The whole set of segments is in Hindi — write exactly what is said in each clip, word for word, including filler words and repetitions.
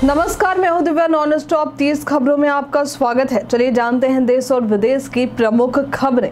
नमस्कार, मैं हूं दिव्या। नॉन स्टॉप तीस खबरों में आपका स्वागत है। चलिए जानते हैं देश और विदेश की प्रमुख खबरें।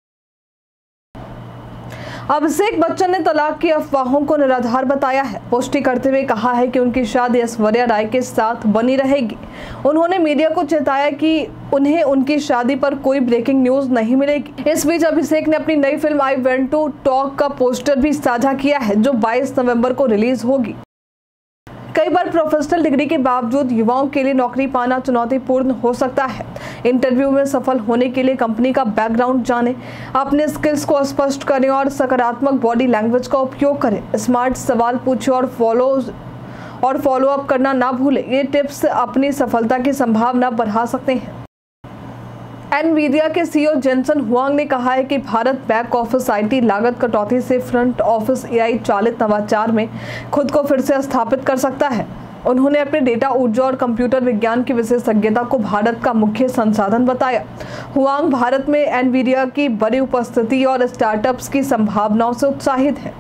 अभिषेक बच्चन ने तलाक की अफवाहों को निराधार बताया है। पुष्टि करते हुए कहा है कि उनकी शादी ऐश्वर्या राय के साथ बनी रहेगी। उन्होंने मीडिया को चेताया कि उन्हें उनकी शादी पर कोई ब्रेकिंग न्यूज नहीं मिलेगी। इस बीच अभिषेक ने अपनी नई film I want to talk का पोस्टर भी साझा किया है, जो बाईस नवंबर को रिलीज होगी। कई बार प्रोफेशनल डिग्री के बावजूद युवाओं के लिए नौकरी पाना चुनौतीपूर्ण हो सकता है। इंटरव्यू में सफल होने के लिए कंपनी का बैकग्राउंड जानें, अपने स्किल्स को स्पष्ट करें और सकारात्मक बॉडी लैंग्वेज का उपयोग करें। स्मार्ट सवाल पूछें और फॉलो और फॉलो अप करना ना भूलें। ये टिप्स अपनी सफलता की संभावना बढ़ा सकते हैं। एनवीडिया के सीईओ जेनसन हुआंग ने कहा है कि भारत बैक ऑफिस आईटी लागत कटौती से फ्रंट ऑफिस एआई चालित नवाचार में खुद को फिर से स्थापित कर सकता है। उन्होंने अपने डेटा, ऊर्जा और कंप्यूटर विज्ञान की विशेषज्ञता को भारत का मुख्य संसाधन बताया। हुआंग भारत में एनवीडिया की बड़ी उपस्थिति और स्टार्टअप्स की संभावनाओं से उत्साहित है।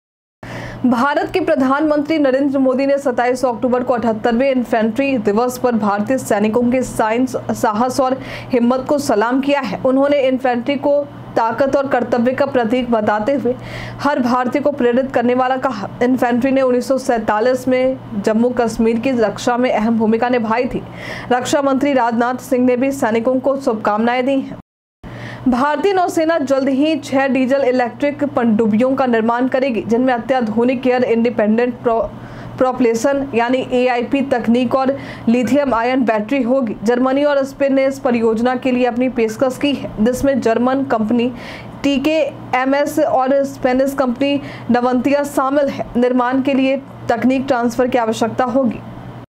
भारत के प्रधानमंत्री नरेंद्र मोदी ने सत्ताईस अक्टूबर को अठहत्तरवें इन्फेंट्री दिवस पर भारतीय सैनिकों के साइंस, साहस और हिम्मत को सलाम किया है। उन्होंने इन्फेंट्री को ताकत और कर्तव्य का प्रतीक बताते हुए हर भारतीय को प्रेरित करने वाला कहा। इन्फेंट्री ने उन्नीस सौ सैंतालीस में जम्मू कश्मीर की रक्षा में अहम भूमिका निभाई थी। रक्षा मंत्री राजनाथ सिंह ने भी सैनिकों को शुभकामनाएं दी हैं। भारतीय नौसेना जल्द ही छह डीजल इलेक्ट्रिक पनडुब्बियों का निर्माण करेगी, जिनमें अत्याधुनिक एयर इंडिपेंडेंट प्रोपल्शन यानी ए आई पी तकनीक और लिथियम आयन बैटरी होगी। जर्मनी और स्पेन ने इस परियोजना के लिए अपनी पेशकश की है, जिसमें German company T K M S और स्पेनिश कंपनी नवंतिया शामिल है। निर्माण के लिए तकनीक ट्रांसफर की आवश्यकता होगी।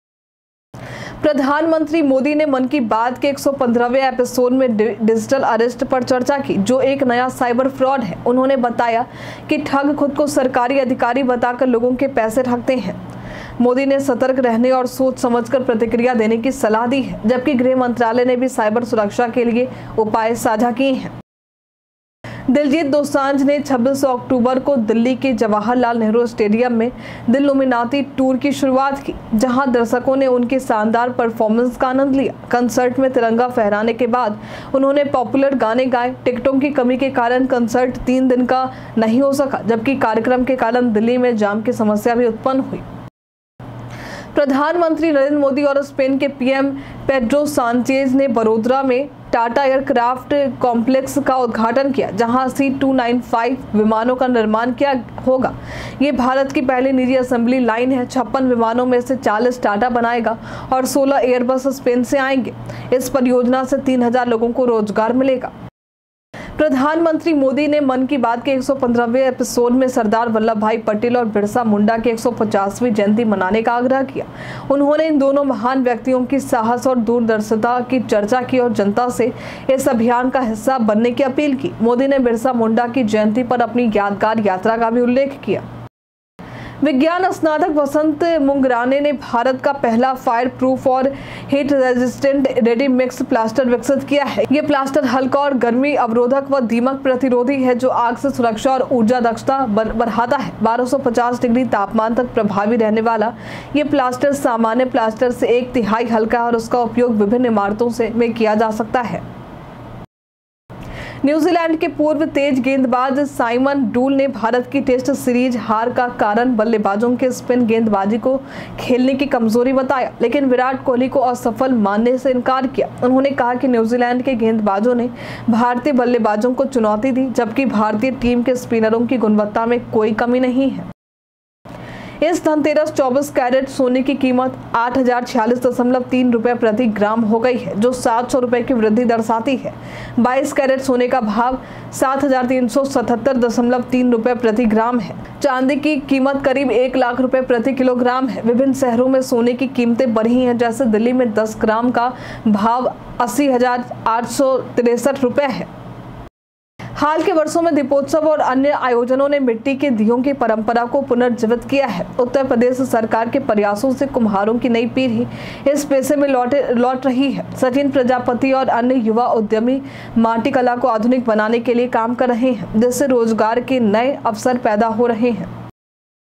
प्रधानमंत्री मोदी ने मन की बात के एक सौ पंद्रहवें एपिसोड में डिजिटल अरेस्ट पर चर्चा की, जो एक नया साइबर फ्रॉड है। उन्होंने बताया कि ठग खुद को सरकारी अधिकारी बताकर लोगों के पैसे ठगते हैं। मोदी ने सतर्क रहने और सोच समझकर प्रतिक्रिया देने की सलाह दी है, जबकि गृह मंत्रालय ने भी साइबर सुरक्षा के लिए उपाय साझा किए हैं। दिलजीत दोसांझ ने छब्बीस अक्टूबर को दिल्ली के जवाहरलाल नेहरू स्टेडियम में दिलुमिनाती टूर की शुरुआत की, जहां दर्शकों ने उनके शानदार परफॉर्मेंस का आनंद लिया। कंसर्ट में तिरंगा फहराने के बाद उन्होंने पॉपुलर गाने गाए। टिकटों की कमी के कारण कंसर्ट तीन दिन का नहीं हो सका, जबकि कार्यक्रम के कारण दिल्ली में जाम की समस्या भी उत्पन्न हुई। प्रधानमंत्री नरेंद्र मोदी और स्पेन के पीएम पेड्रो सांचेज ने बड़ोदरा में टाटा एयरक्राफ्ट कॉम्प्लेक्स का उद्घाटन किया, जहां सी टू नाइन फाइव विमानों का निर्माण किया होगा। ये भारत की पहली निजी असेंबली लाइन है। छप्पन विमानों में से चालीस टाटा बनाएगा और सोलह एयरबस स्पेन से आएंगे। इस परियोजना से तीन हजार लोगों को रोजगार मिलेगा। प्रधानमंत्री मोदी ने मन की बात के एक सौ पंद्रहवें एपिसोड में सरदार वल्लभ भाई पटेल और बिरसा मुंडा की एक सौ पचासवीं जयंती मनाने का आग्रह किया। उन्होंने इन दोनों महान व्यक्तियों की साहस और दूरदर्शिता की चर्चा की और जनता से इस अभियान का हिस्सा बनने की अपील की। मोदी ने बिरसा मुंडा की जयंती पर अपनी यादगार यात्रा का भी उल्लेख किया। विज्ञान स्नातक वसंत मुंगराने ने भारत का पहला फायर प्रूफ और heat resistant ready mix plaster विकसित किया है। ये प्लास्टर हल्का और गर्मी अवरोधक व दीमक प्रतिरोधी है, जो आग से सुरक्षा और ऊर्जा दक्षता बढ़ाता है। बारह सौ पचास डिग्री तापमान तक प्रभावी रहने वाला ये प्लास्टर सामान्य प्लास्टर से एक तिहाई हल्का है और उसका उपयोग विभिन्न इमारतों से में किया जा सकता है। न्यूजीलैंड के पूर्व तेज गेंदबाज साइमन डूल ने भारत की टेस्ट सीरीज हार का कारण बल्लेबाजों के स्पिन गेंदबाजी को खेलने की कमजोरी बताया, लेकिन विराट कोहली को असफल मानने से इनकार किया। उन्होंने कहा कि न्यूजीलैंड के गेंदबाजों ने भारतीय बल्लेबाजों को चुनौती दी, जबकि भारतीय टीम के स्पिनरों की गुणवत्ता में कोई कमी नहीं है। इस धनतेरस चौबीस कैरेट सोने की कीमत आठ हजार छियालीस दशमलव तीन रुपए प्रति ग्राम हो गई है, जो सात सौ रुपए की वृद्धि दर्शाती है। बाईस कैरेट सोने का भाव सात हजार तीन सौ सतहत्तर दशमलव तीन रुपए प्रति ग्राम है। चांदी की कीमत करीब एक लाख रुपए प्रति किलोग्राम है। विभिन्न शहरों में सोने की कीमतें बढ़ी हैं, जैसे दिल्ली में दस ग्राम का भाव अस्सी हजार आठ सौ तिरसठ रुपए है। हाल के वर्षों में दीपोत्सव और अन्य आयोजनों ने मिट्टी के दियों की परंपरा को पुनर्जीवित किया है। उत्तर प्रदेश सरकार के प्रयासों से कुम्हारों की नई पीढ़ी इस पेशे में लौट लौट रही है। सचिन प्रजापति और अन्य युवा उद्यमी माटी कला को आधुनिक बनाने के लिए काम कर रहे हैं, जिससे रोजगार के नए अवसर पैदा हो रहे हैं।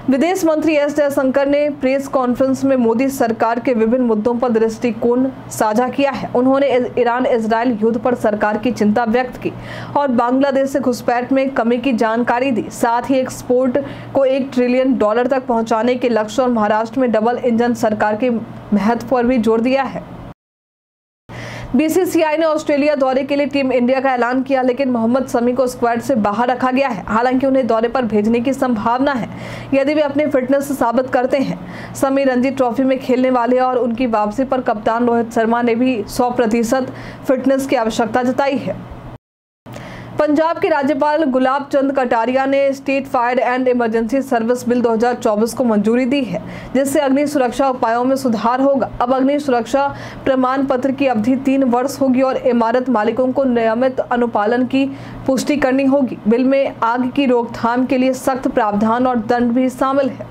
विदेश मंत्री एस जयशंकर ने प्रेस कॉन्फ्रेंस में मोदी सरकार के विभिन्न मुद्दों पर दृष्टिकोण साझा किया है। उन्होंने ईरान इजरायल युद्ध पर सरकार की चिंता व्यक्त की और बांग्लादेश से घुसपैठ में कमी की जानकारी दी। साथ ही एक्सपोर्ट को एक ट्रिलियन डॉलर तक पहुंचाने के लक्ष्य और महाराष्ट्र में डबल इंजन सरकार के महत्व पर भी जोर दिया है। बीसीसीआई ने ऑस्ट्रेलिया दौरे के लिए टीम इंडिया का ऐलान किया, लेकिन मोहम्मद शमी को स्क्वाड से बाहर रखा गया है। हालांकि उन्हें दौरे पर भेजने की संभावना है यदि वे अपनी फिटनेस साबित करते हैं। शमी रणजी ट्रॉफी में खेलने वाले और उनकी वापसी पर कप्तान रोहित शर्मा ने भी सौ प्रतिशत फिटनेस की आवश्यकता जताई है। पंजाब के राज्यपाल गुलाब चंद कटारिया ने state fire and emergency service bill दो हज़ार चौबीस को मंजूरी दी है, जिससे अग्नि सुरक्षा उपायों में सुधार होगा। अब अग्नि सुरक्षा प्रमाण पत्र की अवधि तीन वर्ष होगी और इमारत मालिकों को नियमित अनुपालन की पुष्टि करनी होगी। बिल में आग की रोकथाम के लिए सख्त प्रावधान और दंड भी शामिल है।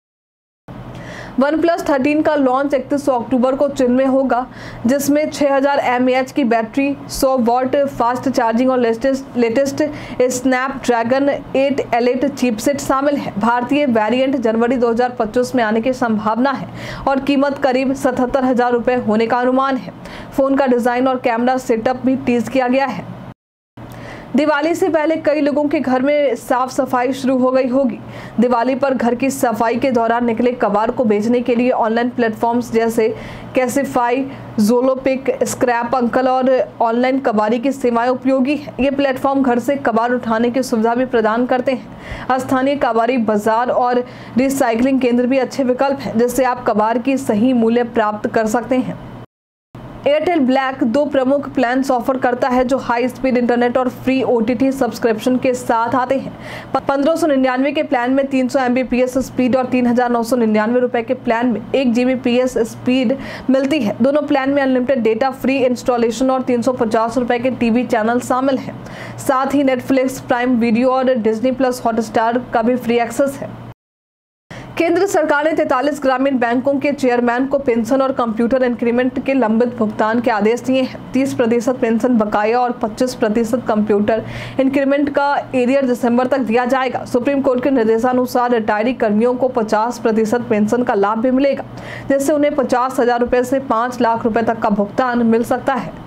वन प्लस थर्टीन का लॉन्च इकतीस अक्टूबर को चीन में होगा, जिसमें छह हज़ार एम ए एच की बैटरी, सौ वॉट फास्ट चार्जिंग और latest latest Snapdragon eight elite chipset शामिल है। भारतीय वेरिएंट जनवरी दो हज़ार पच्चीस में आने की संभावना है और कीमत करीब सतहत्तर हजार रुपये होने का अनुमान है। फोन का डिजाइन और कैमरा सेटअप भी टीज किया गया है। दिवाली से पहले कई लोगों के घर में साफ सफाई शुरू हो गई होगी। दिवाली पर घर की सफाई के दौरान निकले कबाड़ को बेचने के लिए ऑनलाइन प्लेटफॉर्म्स जैसे कैशिफाई, ज़ोलोपिक, स्क्रैप अंकल और ऑनलाइन कबाड़ी की सेवाएं उपयोगी हैं। ये प्लेटफॉर्म घर से कबाड़ उठाने की सुविधा भी प्रदान करते हैं। स्थानीय कबाड़ी बाजार और रिसाइकलिंग केंद्र भी अच्छे विकल्प हैं, जिससे आप कबाड़ की सही मूल्य प्राप्त कर सकते हैं। एयरटेल ब्लैक दो प्रमुख प्लान्स ऑफर करता है, जो हाई स्पीड इंटरनेट और फ्री ओटीटी सब्सक्रिप्शन के साथ आते हैं। पंद्रह सौ निन्यानवे के प्लान में तीन सौ M B P S speed और तीन हजार नौ सौ निन्यानवे रुपए के प्लान में एक G B P S speed मिलती है। दोनों प्लान में अनलिमिटेड डेटा, फ्री इंस्टॉलेशन और तीन सौ पचास रुपए के टीवी चैनल शामिल हैं। साथ ही नेटफ्लिक्स, प्राइम वीडियो और डिज्नी प्लस हॉटस्टार का भी फ्री एक्सेस है। केंद्र सरकार ने तैंतालीस ग्रामीण बैंकों के चेयरमैन को पेंशन और कंप्यूटर इंक्रीमेंट के लंबित भुगतान के आदेश दिए हैं। तीस प्रतिशत पेंशन बकाया और पच्चीस प्रतिशत कंप्यूटर इंक्रीमेंट का एरियर दिसंबर तक दिया जाएगा। सुप्रीम कोर्ट के निर्देशानुसार रिटायरी कर्मियों को पचास प्रतिशत पेंशन का लाभ भी मिलेगा, जिससे उन्हें पचास हजार रुपए से पाँच लाख रुपए तक का भुगतान मिल सकता है।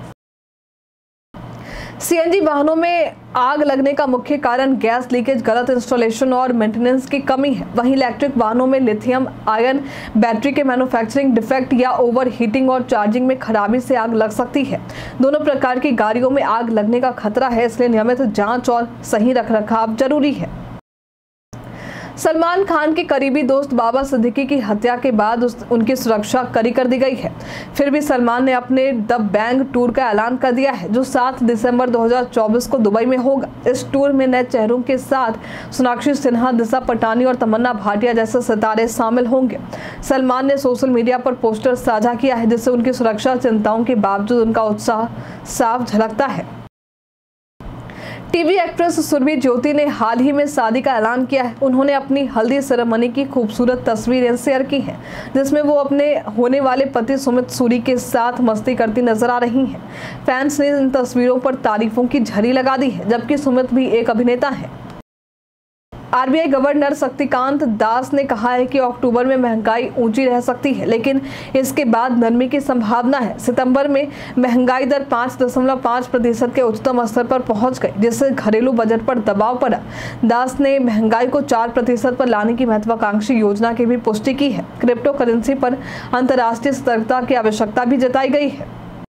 सीएनजी वाहनों में आग लगने का मुख्य कारण गैस लीकेज, गलत इंस्टॉलेशन और मेंटेनेंस की कमी है। वहीं इलेक्ट्रिक वाहनों में लिथियम आयन बैटरी के मैन्युफैक्चरिंग डिफेक्ट या ओवर हीटिंग और चार्जिंग में खराबी से आग लग सकती है। दोनों प्रकार की गाड़ियों में आग लगने का खतरा है, इसलिए नियमित जांच और सही रखरखाव जरूरी है। सलमान खान के करीबी दोस्त बाबा सिद्दीकी की हत्या के बाद उस, उनकी सुरक्षा कड़ी कर दी गई है। फिर भी सलमान ने अपने द बैंग टूर का ऐलान कर दिया है, जो सात दिसंबर दो हज़ार चौबीस को दुबई में होगा। इस टूर में नए चेहरों के साथ सोनाक्षी सिन्हा, दिशा पटानी और तमन्ना भाटिया जैसे सितारे शामिल होंगे। सलमान ने सोशल मीडिया पर पोस्टर साझा किया है, जिससे उनकी सुरक्षा चिंताओं के बावजूद उनका उत्साह साफ झलकता है। टीवी एक्ट्रेस सुरभि ज्योति ने हाल ही में शादी का ऐलान किया है। उन्होंने अपनी हल्दी सेरेमनी की खूबसूरत तस्वीरें शेयर की हैं, जिसमें वो अपने होने वाले पति सुमित सूरी के साथ मस्ती करती नजर आ रही हैं। फैंस ने इन तस्वीरों पर तारीफों की झड़ी लगा दी है, जबकि सुमित भी एक अभिनेता हैं। आरबीआई गवर्नर शक्तिकांत दास ने कहा है कि अक्टूबर में महंगाई ऊंची रह सकती है, लेकिन इसके बाद नरमी की संभावना है। सितंबर में महंगाई दर पाँच दशमलव पाँच प्रतिशत के उच्चतम स्तर पर पहुंच गई, जिससे घरेलू बजट पर दबाव पड़ा। दास ने महंगाई को चार प्रतिशत पर लाने की महत्वाकांक्षी योजना की भी पुष्टि की है। क्रिप्टो करेंसी पर अंतर्राष्ट्रीय सतर्कता की आवश्यकता भी जताई गई है।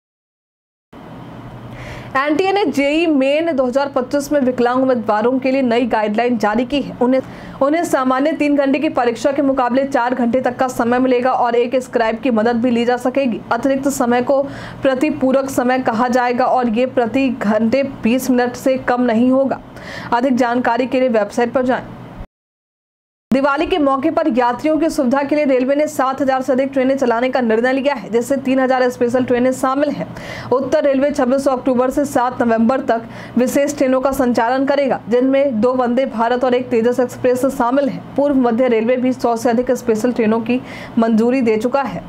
एनटीए ने जेई मेन दो हज़ार पच्चीस में विकलांग उम्मीदवारों के लिए नई गाइडलाइन जारी की है। उन्हें उन्हें सामान्य तीन घंटे की परीक्षा के मुकाबले चार घंटे तक का समय मिलेगा और एक स्क्राइब की मदद भी ली जा सकेगी। अतिरिक्त समय को प्रति पूरक समय कहा जाएगा और ये प्रति घंटे बीस मिनट से कम नहीं होगा। अधिक जानकारी के लिए वेबसाइट पर जाएं। दिवाली के मौके पर यात्रियों की सुविधा के लिए रेलवे ने सात हजार से अधिक ट्रेनें चलाने का निर्णय लिया है, जिससे तीन हजार स्पेशल ट्रेनें शामिल हैं। उत्तर रेलवे छब्बीस अक्टूबर से सात नवंबर तक विशेष ट्रेनों का संचालन करेगा, जिनमें दो वंदे भारत और एक तेजस एक्सप्रेस शामिल है। पूर्व मध्य रेलवे भी सौ से अधिक स्पेशल ट्रेनों की मंजूरी दे चुका है।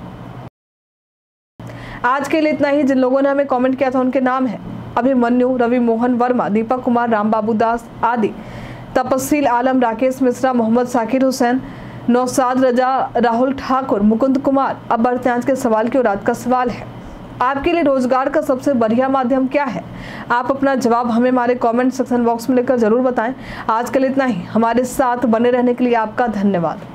आज के लिए इतना ही। जिन लोगों ने हमें कॉमेंट किया था उनके नाम है अभिमन्यु, रवि मोहन वर्मा, दीपक कुमार, राम बाबू दास आदि, तपस्सील आलम, राकेश मिश्रा, मोहम्मद साकिर हुसैन, नौसाद रजा, राहुल ठाकुर, मुकुंद कुमार। अब बढ़ते हैं आज के सवाल की ओर। आज का सवाल है, आपके लिए रोजगार का सबसे बढ़िया माध्यम क्या है? आप अपना जवाब हमें हमारे कमेंट सेक्शन बॉक्स में लिखकर जरूर बताएं। आज के लिए इतना ही। हमारे साथ बने रहने के लिए आपका धन्यवाद।